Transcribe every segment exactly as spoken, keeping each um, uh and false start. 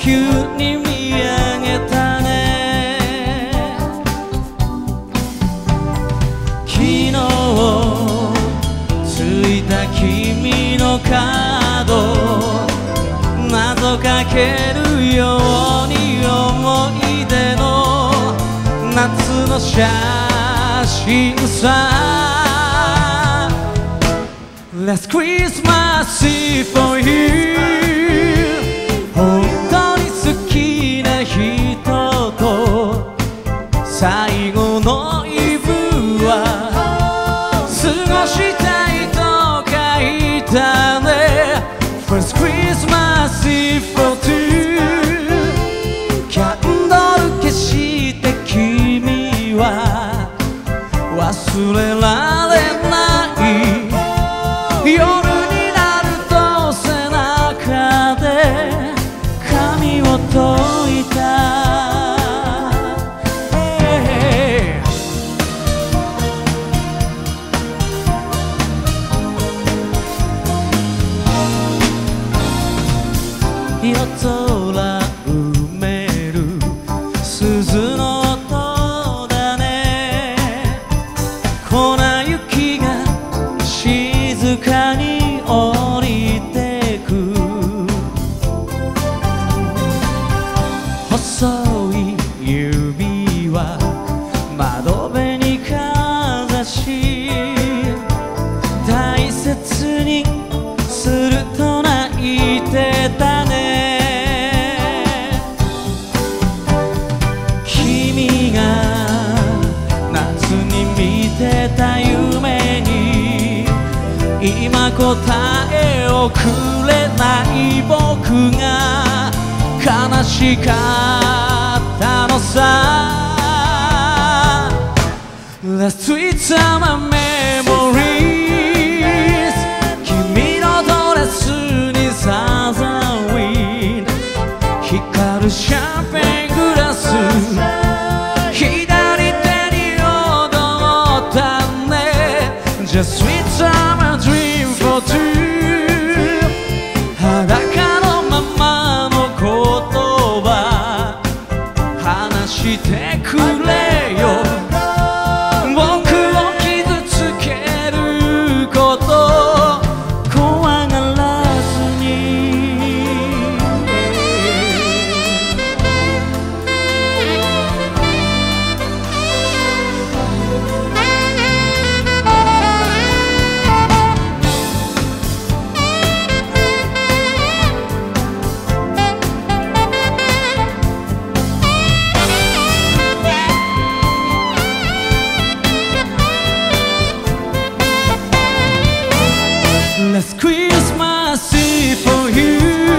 急に見上げたね。昨日ついた君のカード、謎かけるように思い出の夏の写真さ。 Last Christmas Eve for you、 本当に好きな人と最後のイブは過ごしたいと書いたね。 First Christmas Eve for two、 キャンドル消して君は忘れられない。夜になると背中で髪を解いた、hey、夜空埋める鈴の音だね。粉雪が静かに降りてく、細い指は窓辺にかざし、大切にすると泣いてたね。君が夏に見てた夢に今答えをくれない僕が悲しかったのさ。 Last sweet summer memories、 君のドレスにサザンウィン、光るシャンペングラス、左手に踊ったね。 Just sweet summer dream for two、 裸のままの言葉話してくれよ。僕を傷つけること怖がらずに。Last Christmas Eve for you、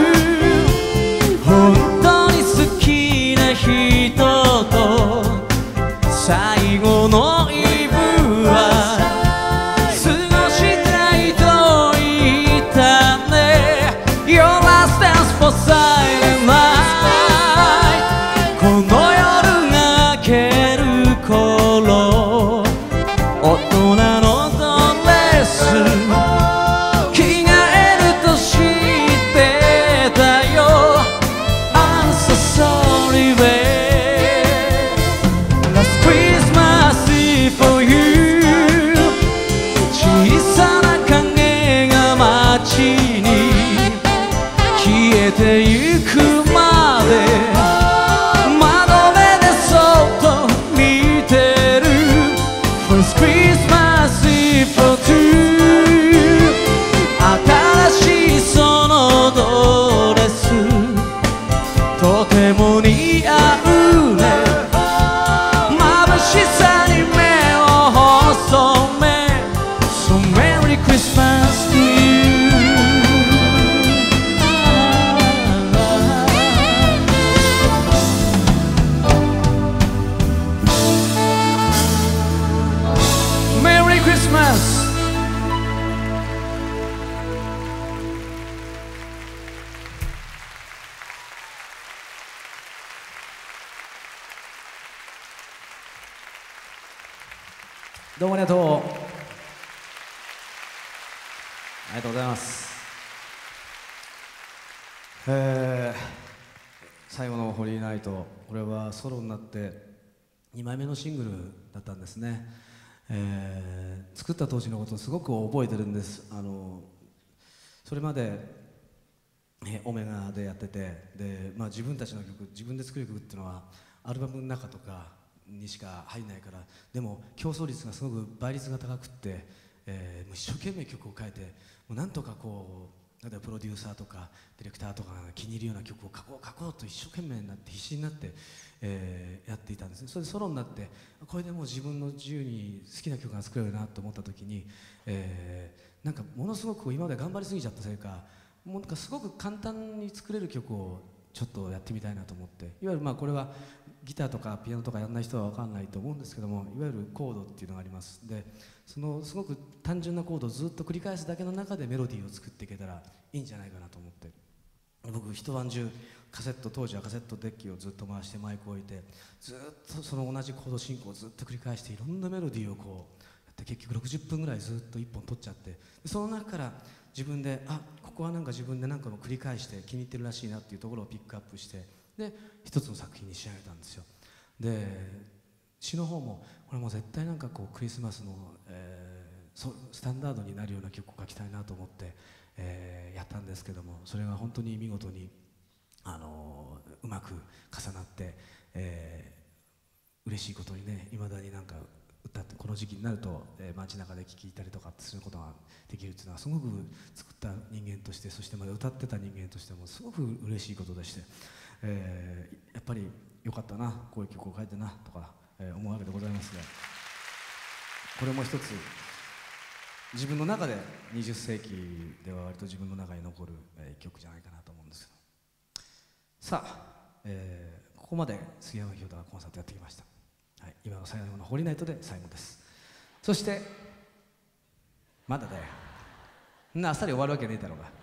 本当に好きな人と最後のイブは過ごしたいと言ったね。 Your last dance for silent night、 この夜が明ける頃大人のドレス消えてゆくまで窓辺でそっと見てる。 First Christmas Eve for two、 新しいそのドレスとても似合うね。眩しさに目を細め So Merry Christmas to you。 どうもありがとう。ありがとうございます。え最後の「ホリーナイト」、これはソロになってにまいめのシングルだったんですね。えー、作った当時のことをすごく覚えてるんです。あのそれまで、えー、オメガでやってて、で、まあ、自分たちの曲、自分で作る曲っていうのはアルバムの中とかにしか入んないから、でも競争率がすごく倍率が高くって、えー、もう一生懸命曲を書いて、もうなんとかこう例えばプロデューサーとかディレクターとかが気に入るような曲を書こう書こうと一生懸命になって必死になって、えー、やっていたんですね。それでソロになってこれでもう自分の自由に好きな曲が作れるなと思った時に、えー、なんかものすごく今まで頑張りすぎちゃったせいか、もうなんかすごく簡単に作れる曲をちょっとやってみたいなと思って、いわゆるまあこれはギターとかピアノとかやらない人は分かんないと思うんですけども、いわゆるコードっていうのがあります。でそのすごく単純なコードをずっと繰り返すだけの中でメロディーを作っていけたらいいんじゃないかなと思って、僕一晩中カセット、当時はカセットデッキをずっと回してマイクを置いて、ずっとその同じコード進行をずっと繰り返していろんなメロディーをこうやって、結局ろくじゅっぷんぐらいずっといっぽん取っちゃって、その中から自分であここはなんか自分で何かも繰り返して気に入ってるらしいなっていうところをピックアップして、で一つの作品に仕上げたんですよ。で詩の方もこれも絶対なんかこうクリスマスの、えー、スタンダードになるような曲を書きたいなと思って、えー、やったんですけども、それが本当に見事に、あのー、うまく重なって、えー、嬉しいことにね、いまだになんか歌ってこの時期になると、えー、街中で聴いたりとかすることができるっていうのはすごく作った人間として、そしてまだ歌ってた人間としてもすごく嬉しいことでして、えー、やっぱりよかったな、こういう曲を書いてなとか、えー、思うわけでございますが、これも一つ自分の中でにじゅっせいきでは割と自分の中に残る、えー、曲じゃないかなと思うんですけど、さあ、えー、ここまで杉山清太がコンサートやってきました。はい、今の最後のホリーナイトで最後です。そしてまだだよ、んなあっさり終わるわけねえだろうが、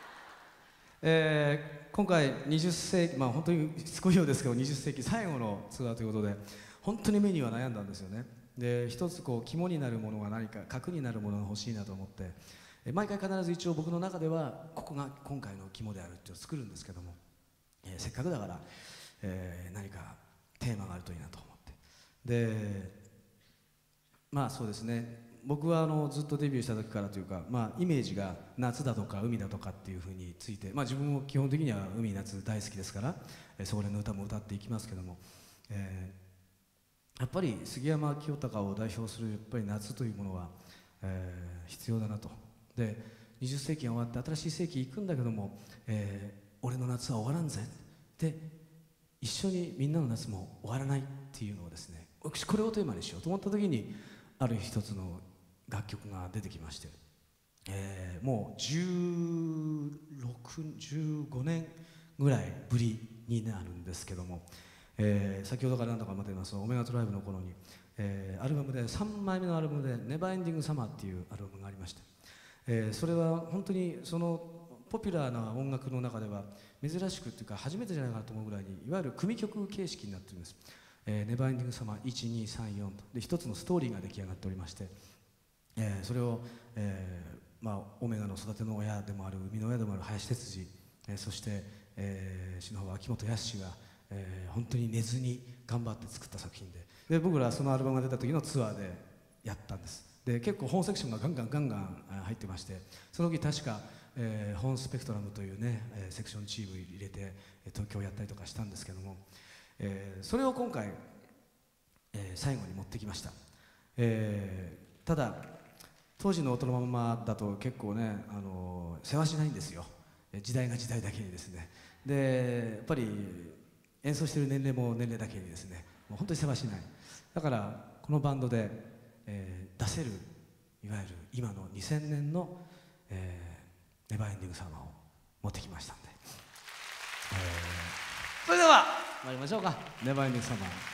えー、今回にじゅっせいき、まあ本当にしつこいようですけどにじゅっせいき最後のツアーということで、本当にメニューは悩んだんですよね。で一つこう肝になるものが何か、核になるものが欲しいなと思って、え毎回必ず一応僕の中ではここが今回の肝であるっていうのを作るんですけども、えー、せっかくだから、えー、何かテーマがあるといいなと思って、でまあそうですね、僕はあのずっとデビューした時からというか、まあ、イメージが夏だとか海だとかっていうふうについて、まあ、自分も基本的には海夏大好きですから、えー、そこらの歌も歌っていきますけども、えー、やっぱり杉山清貴を代表するやっぱり夏というものは、えー、必要だなと。でにじゅっせいきが終わって新しい世紀行くんだけども、えー、俺の夏は終わらんぜで一緒にみんなの夏も終わらないっていうのをですね、私これをテーマにしようと思った時にある一つの楽曲が出てきまして、えー、もうじゅうろく、じゅうごねんぐらいぶりになるんですけども、えー、先ほどから何度か待っていますオメガトライブの頃に、えー、アルバムでさんまいめのアルバムで「ネバーエンディングサマー」っていうアルバムがありまして、えー、それは本当にそのポピュラーな音楽の中では珍しくっていうか初めてじゃないかなと思うぐらいにいわゆる組曲形式になっているんです。えー、ネバーエンディングサマーいちにさんよんとで一つのストーリーが出来上がっておりまして、えー、それを、えーまあ、オメガの育ての親でもある生みの親でもある林哲司、えー、そして、えー、詩の方は秋元康が、えー、本当に寝ずに頑張って作った作品で、で僕らそのアルバムが出た時のツアーでやったんです。で結構本セクションがガンガンガンガン入ってまして、その時確か、えー、本スペクトラムというね、えー、セクションチーム入れて東京やったりとかしたんですけども、えー、それを今回、えー、最後に持ってきました。えー、ただ当時の音のままだと結構ね、あのー、世話しないんですよ、時代が時代だけにですね。でやっぱり演奏してる年齢も年齢だけにですね、もう本当に世話しない。だからこのバンドで、えー、出せるいわゆる今のにせんねんの、えー、ネバーエンディングサマーを持ってきましたんで、えー、それでは参りましょうか。ネバーエンディングサマー。